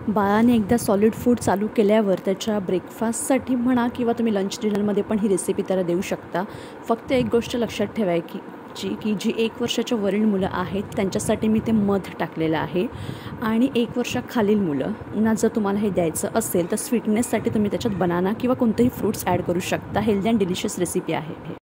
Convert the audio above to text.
बाळाने एकदा solid food चालू केल्यावर त्याच्या ब्रेकफास्टसाठी म्हणा किंवा तुम्ही लंच डिनरमध्ये पण ही रेसिपी त्याला देऊ शकता. फक्त एक गोष्ट लक्षात ठेवायची की जी 1 वर्षाच्या वरील मुलं आहेत त्यांच्यासाठी मी ते मध टाकलेलं आहे. आणि 1 वर्षाखालील मुलांना जर तुम्हाला हे द्यायचं असेल तर स्वीटनेससाठी तुम्ही त्याच्यात बनाना किंवा कोणतेही फ्रूट्स ॲड करू शकता. हेल्दी अँड डिलिशियस रेसिपी आहे.